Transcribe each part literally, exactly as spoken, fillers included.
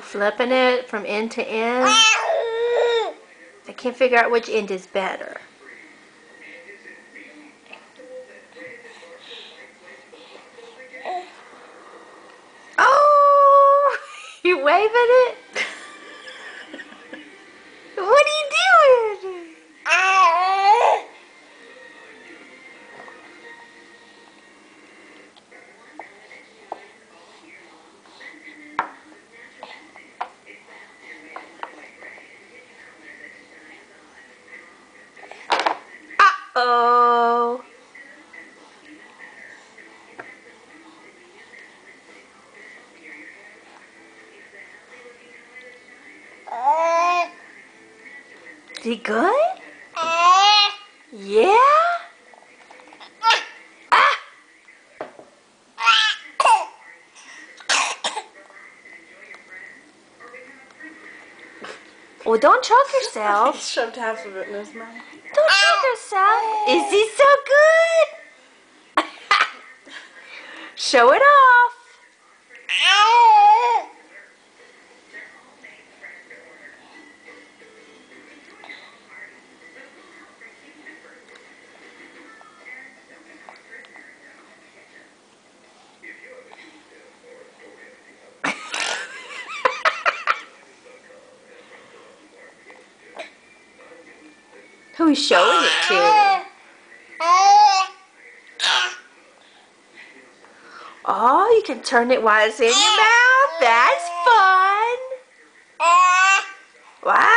flipping it from end to end. I can't figure out which end is better. Oh, you waving it? What are you doing? Uh-oh. Is he good? Yeah? Ah! Well, don't choke yourself. He shoved half of it in his mouth. Don't choke yourself. Is he so good? Show it off. Who's showing it to? Oh, you can turn it while it's in your mouth. That's fun. Wow.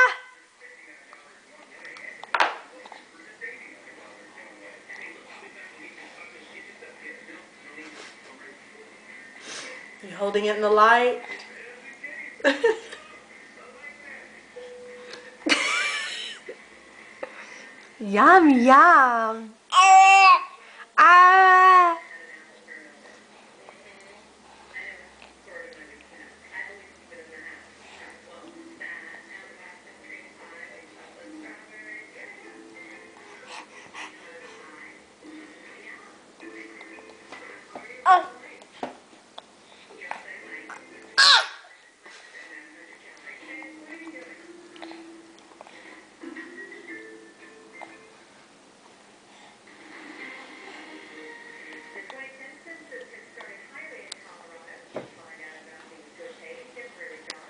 You holding it in the light? Yum, yum.